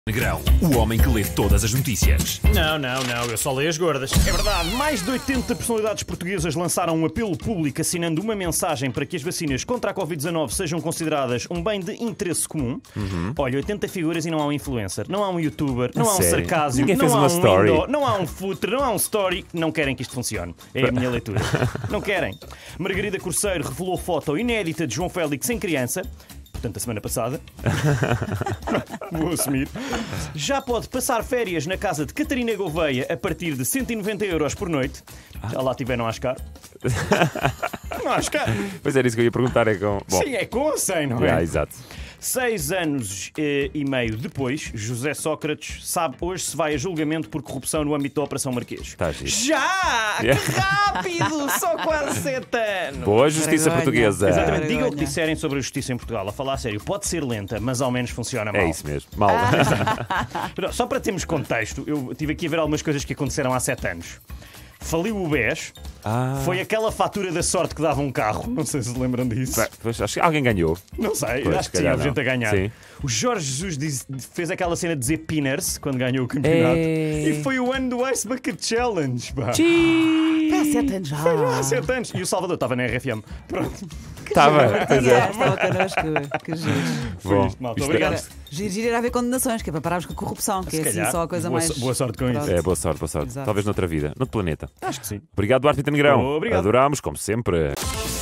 Negrão, o homem que lê todas as notícias. Não, eu só leio as gordas. É verdade, mais de 80 personalidades portuguesas lançaram um apelo público assinando uma mensagem para que as vacinas contra a Covid-19 sejam consideradas um bem de interesse comum. Olha, 80 figuras e não há um influencer, não há um youtuber, não há um sarcásio, Ninguém não fez há uma um story. indoor, não há um footer, não há um story. Não querem que isto funcione. É a minha leitura. Não querem. Margarida Corceiro revelou foto inédita de João Félix sem criança. Portanto, a semana passada. Vou assumir. Já pode passar férias na casa de Catarina Gouveia a partir de 190 € por noite. Já lá tiveram a ascar. Não ascar. Pois era isso que eu ia perguntar. É com... Bom, Sim, é com ou sem, não é? exato. 6 anos e meio depois, José Sócrates sabe hoje se vai a julgamento por corrupção no âmbito da Operação Marquês. Está giro. Já! Yeah. Que rápido! Só quase 7 anos! Boa justiça Vergonha. portuguesa. Exatamente. Diga o que Vergonha. disserem sobre a justiça em Portugal. A falar a sério, pode ser lenta, mas ao menos funciona mal. É isso mesmo. Mal. Só para termos contexto, eu tive aqui a ver algumas coisas que aconteceram há 7 anos. Faliu o BES, foi aquela fatura da sorte que dava um carro. Não sei se lembram disso. Pois, acho que alguém ganhou. Não sei, Pois, acho que se sim, calhar houve gente a ganhar. Sim. O Jorge Jesus fez aquela cena de dizer Pinners quando ganhou o campeonato. E foi o ano do Ice Bucket Challenge. Pá. Há 7 anos já. Há 7 anos. E o Salvador estava na RFM. Pronto. Estava. Pois é. Estava connosco. Que giro. Foi Bom, isto, malta. isto Obrigado. Agora, giro era haver condenações, que é para pararmos com a corrupção, que é assim só a coisa boa, mais. boa sorte com isso. Pronto. É, boa sorte, boa sorte. Exato. Talvez noutra vida, noutro planeta. Acho que sim. Obrigado, Duarte Vita Negrão. Obrigado. Adorámos, como sempre.